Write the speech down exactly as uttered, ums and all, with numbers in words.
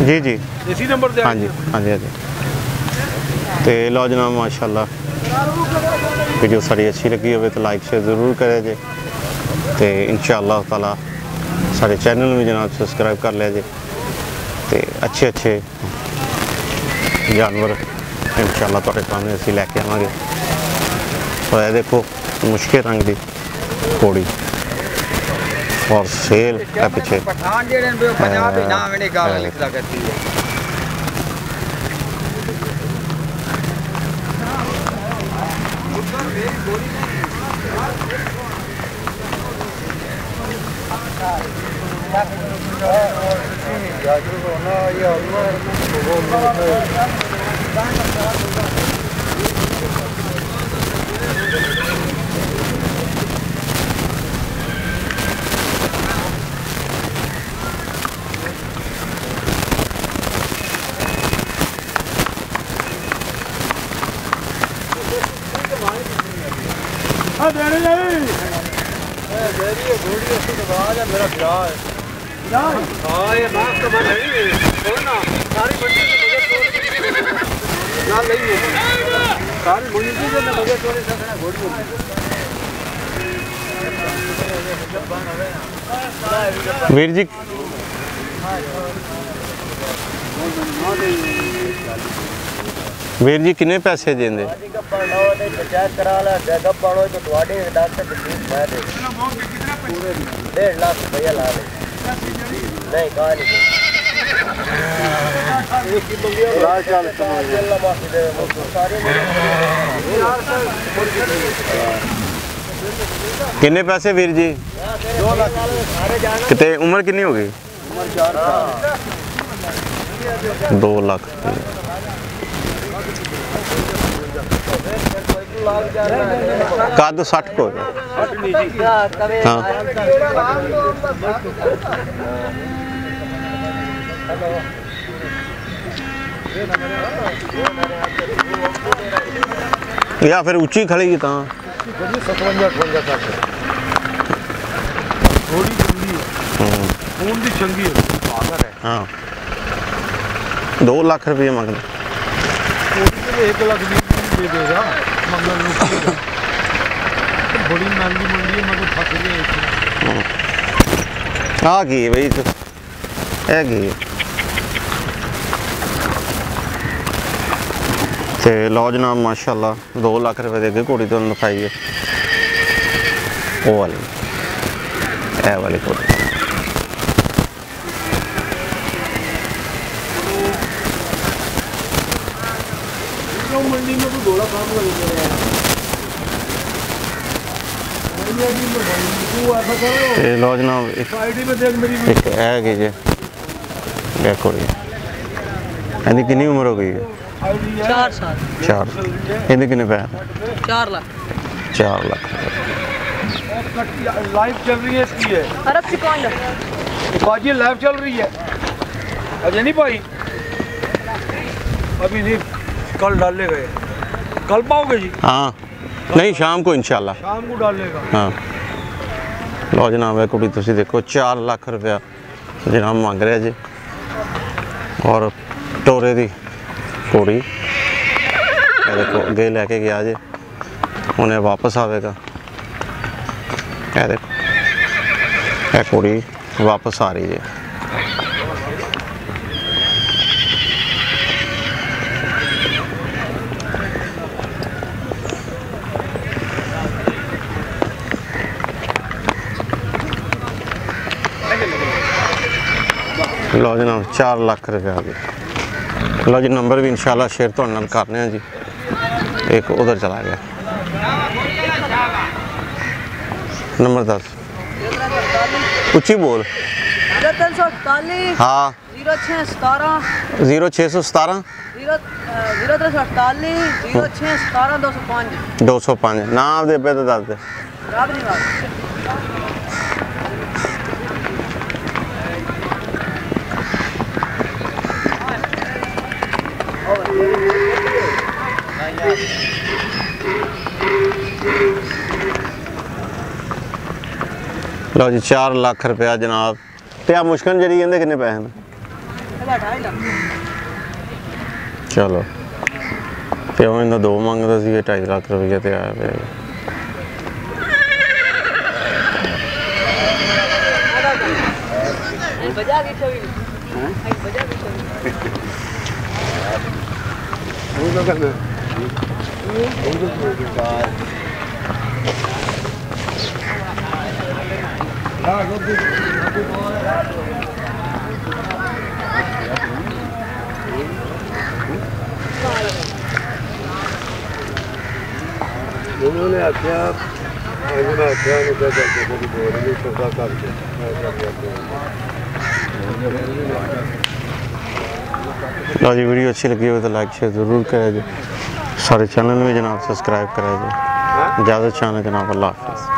जी जी इसी नंबर से? हाँ जी हाँ जी हाँ जी। तो लो जनाब माशाल्लाह वीडियो सारी अच्छी लगी हो तो लाइक शेयर ज़रूर करें जे, तो इंशाअल्लाह ताला सारे चैनल में जनाब सब्सक्राइब कर लिया जे, तो अच्छे अच्छे जानवर इंशाअल्लाह तुहाडे सामने असीं लैके आवांगे। तो ये देखो मुश्किल रंग की घोड़ी और सेल है पीछे। हाँ दे रही है, दे रही है घोड़ी ऐसी नवाज है मेरा गिरा है। हाँ ये बात तो बन रही है, ना सारी मंडी में मुझे ना नहीं है, सारी मंडी में मैं मुझे चोरी सकना घोड़ी में। वीर जी वीर जी कितने पैसे देंगे? पंचायत करा ला जगह पड़ो तो तुम्हारे डॉक्टर की फीस मैं दे डेढ़ लाख रुपया ला दे नहीं कहा नहीं कितने पैसे वीर जी? कितने उम्र कितनी हो गई? दो लाख कद साठ को हाँ या फिर ऊंची खड़ेगी तो थोड़ी चंगी है, खून भी चंगी है, हाँ दो लाख रुपये मांगना एक लाख बीस दे देगा मगर बड़ी महंगी मंडी है मगर फंस गए। आ गई भाई तो है गई तो लो जनाब माशाल्लाह दो लाख रुपये दे के घोड़ी तो लिखाई है वो वाली ए वाली घोड़ी। मंडी में तो घोड़ा काम कर लो जनाब एक एक है कि जे घोड़ी इनकी कितनी उम्र हो गई है? चार साल चार इनके कितने पैसे? चार लाख चार लाख लाइव चल रही है इसकी है अरब सिकंड बाजी लाइव चल रही है अजय नहीं भाई अभी नहीं कल डाले गए कल पाओगे जी? हाँ नहीं शाम को इंशाल्लाह शाम को डालेगा। हाँ लो जनाब है कुड़ी तुसी देखो चार लाख रुपया जनाब मांग रहा जी और टोरे दी घोड़ी देखो अगे लैके गया जी उन्हें वापस आवेगा देखो यह घोड़ी वापस आ रही है। लो जनाब चार लाख रुपया आ गया। लो जी नंबर भी इंशाल्लाह शेयर तो करने हैं जी। एक उधर चला गया नंबर दस उच्ची बोल हाँ जीरो छः सतारह जीरो छः सौ सतारह जीरो जीरो तीन सौ अड़तालीस जीरो छः सतारह दो सौ पाँच दो सौ पाँच नाम दे पे तो दस दे लो जी चार लाख रुपया जनाब। तो आ मुश्किल जी कहते कितने पैसे चलो तो ਉਹ ਇਹਨਾਂ ਦੋ ਮੰਗਦਾ ਸੀ ढाई ਲੱਖ ਰੁਪਏ ਤੇ ਆਇਆ ਪਿਆ बजा के छोड़ी हां बजा के छोड़ी वो तो करना वो तो यार हां गोदी उन्होंने आख्या उन्होंने आख्या ने क्या करते बोली बोल रही सौदा करके लो जी वीडियो अच्छी लगी हो तो लाइक शेयर ज़रूर करें जी सारे चैनल में जनाब सब्सक्राइब करें जी इजाज़त चाहना जनाब अल्लाह हाफ़िज़।